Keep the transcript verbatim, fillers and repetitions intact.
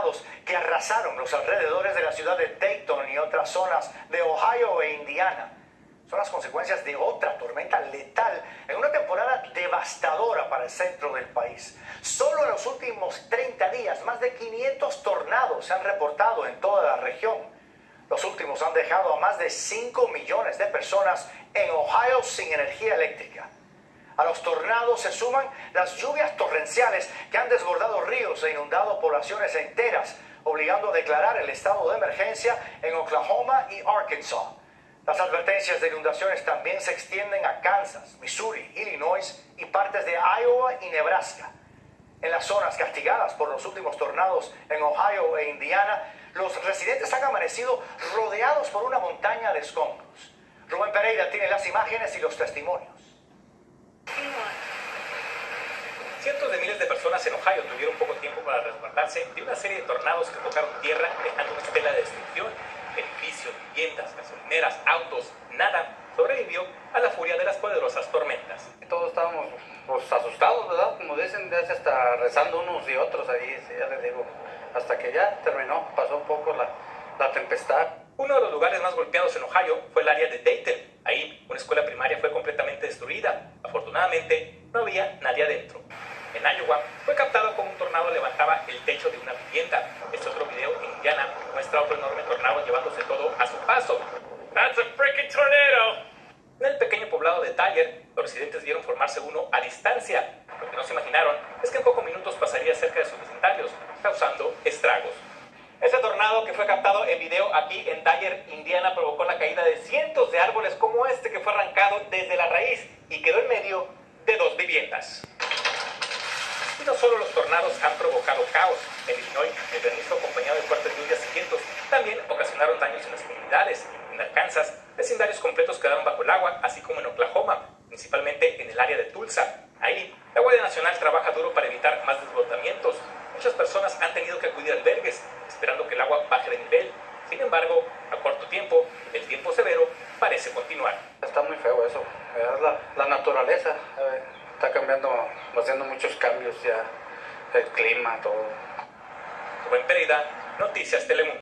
tornados que arrasaron los alrededores de la ciudad de Dayton y otras zonas de Ohio e Indiana. Son las consecuencias de otra tormenta letal en una temporada devastadora para el centro del país. Solo en los últimos treinta días, más de quinientos tornados se han reportado en toda la región. Los últimos han dejado a más de cinco millones de personas en Ohio sin energía eléctrica. A los tornados se suman las lluvias torrenciales que han desbordado ríos e inundado poblaciones enteras, obligando a declarar el estado de emergencia en Oklahoma y Arkansas. Las advertencias de inundaciones también se extienden a Kansas, Missouri, Illinois y partes de Iowa y Nebraska. En las zonas castigadas por los últimos tornados en Ohio e Indiana, los residentes han amanecido rodeados por una montaña de escombros. Rubén Pereira tiene las imágenes y los testimonios. Cientos de miles de personas en Ohio tuvieron poco tiempo para resguardarse de una serie de tornados que tocaron tierra dejando una estela de destrucción. Edificios, viviendas, gasolineras, autos, nada sobrevivió a la furia de las poderosas tormentas. Todos estábamos pues, asustados, ¿verdad? Como dicen, ya hasta rezando unos y otros ahí, ya les digo, hasta que ya terminó, pasó un poco la, la tempestad. Uno de los lugares más golpeados en Ohio fue el área de Dayton. Ahí una escuela primaria fue completamente destruida. Afortunadamente no había nadie adentro. En Iowa fue captado como un tornado levantaba el techo de una vivienda. Este otro video en Indiana muestra otro enorme tornado llevándose todo a su paso. That's a freaking tornado. En el pequeño poblado de Dyer, los residentes vieron formarse uno a distancia. Lo que no se imaginaron es que en pocos minutos pasaría cerca de sus vecindarios, causando estragos. Ese tornado que fue captado en video aquí en Dyer, Indiana, provocó la caída de cientos de árboles como este que fue arrancado desde la raíz y quedó en medio de dos viviendas. Y no solo los tornados han provocado caos. En Illinois, el granizo acompañado de fuertes lluvias y vientos también ocasionaron daños en las comunidades. En Arkansas, vecindarios completos quedaron bajo el agua, así como en Oklahoma, principalmente en el área de Tulsa. Ahí, la Guardia Nacional trabaja duro para evitar más desbordamientos. Muchas personas han tenido que acudir a albergues, esperando que el agua baje de nivel. Sin embargo, a corto tiempo, el tiempo severo parece continuar. Está muy feo eso, es la, la naturaleza. Eh, está cambiando, haciendo muchos cambios ya, el clima, todo. Rubén Pereira, Noticias Telemundo.